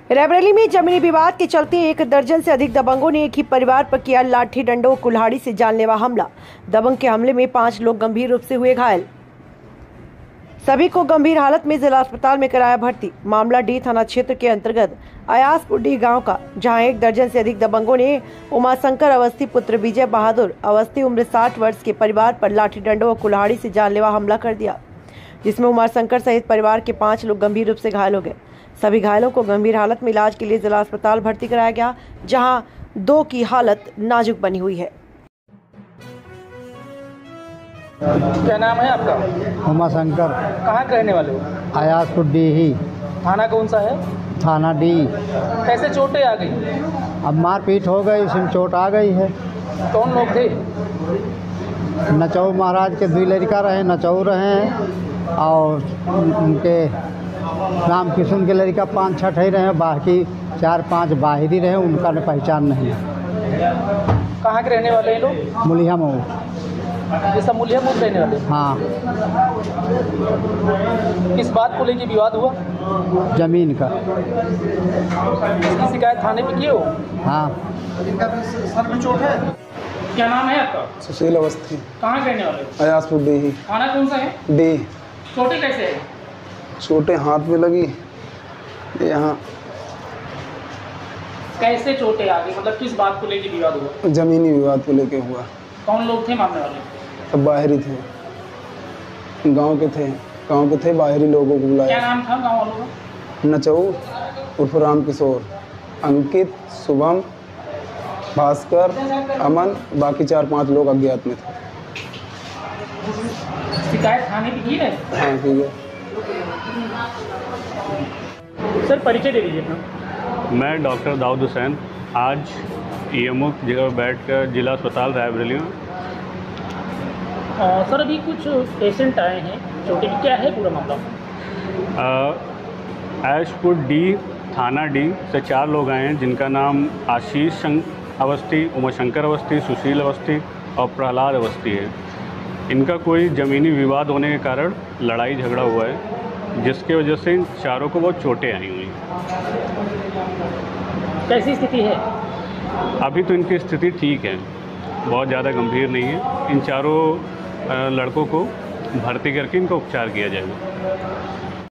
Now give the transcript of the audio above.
रायबरेली में जमीनी विवाद के चलते 1 दर्जन से अधिक दबंगों ने एक ही परिवार पर किया लाठी डंडों कुल्हाड़ी से जानलेवा हमला। दबंग के हमले में 5 लोग गंभीर रूप से हुए घायल। सभी को गंभीर हालत में जिला अस्पताल में कराया भर्ती। मामला डी थाना क्षेत्र के अंतर्गत अयासपुर डी गांव का, जहां 1 दर्जन से अधिक दबंगों ने उमाशंकर अवस्थी पुत्र विजय बहादुर अवस्थी उम्र 60 वर्ष के परिवार पर लाठी डंडों और कुल्हाड़ी से जानलेवा हमला कर दिया, जिसमें उमाशंकर सहित परिवार के 5 लोग गंभीर रूप से घायल हो गए। सभी घायलों को गंभीर हालत में इलाज के लिए जिला अस्पताल भर्ती कराया गया, जहां 2 की हालत नाजुक बनी हुई है। क्या नाम है आपका? उमाशंकर। कहाँ के रहने वाले हो? अयासपुर डी ही। थाना कौन सा है? थाना डी। कैसे चोटें आ गई? अब मारपीट हो गई, उसमें चोट आ गई है। कौन लोग थे? नचऊ महाराज के 2 लड़का रहे, नचऊ रहे और उनके राम किशन के लड़का 5-6 ठे रहे, बाकी 4-5 बाहरी रहे, उनका पहचान नहीं है। कहाँ के रहने वाले हैं लोग? मुलिया मऊ। ये सब मुलिया मऊ रहने वाले? हाँ। किस बात को लेकर विवाद हुआ? जमीन का। इसकी शिकायत थाने पे किए हो? हाँ। सर में चोट है? क्या नाम है आपका? सुशील अवस्थी। कहाँ के रहने वाले? अयासपुर डी ही। थाना कौन सा है? डी। चोटें कैसे है? चोटें हाथ में लगी, यहाँ। कैसे चोटें आ गई? मतलब किस बात को लेकर विवाद हुआ? जमीनी विवाद को लेके हुआ। कौन लोग थे मामले वाले? सब बाहरी थे, गांव के थे, बाहरी लोगों को बुलाया। क्या नाम था गांव वालों का? नचऊ उर्फ राम किशोर, अंकित, शुभम, भास्कर, अमन, बाकी 4-5 लोग अज्ञात में थे। शिकायत थाने पे की है? हाँ, ठीक है। सर परिचय दे दीजिए अपना। मैं डॉक्टर दाऊद हुसैन, आज ईएमओ जगह बैठकर जिला अस्पताल रायबरेली में। सर अभी कुछ पेशेंट आए हैं चोटें की, क्या है पूरा मामला? अयासपुर डी थाना डी से 4 लोग आए हैं, जिनका नाम आशीष अवस्थी, उमाशंकर अवस्थी, सुशील अवस्थी और प्रहलाद अवस्थी है। इनका कोई ज़मीनी विवाद होने के कारण लड़ाई झगड़ा हुआ है, जिसके वजह से इन चारों को बहुत चोटें आई हुई। कैसी स्थिति है? अभी तो इनकी स्थिति ठीक है, बहुत ज़्यादा गंभीर नहीं है। इन चारों लड़कों को भर्ती करके इनका उपचार किया जाएगा।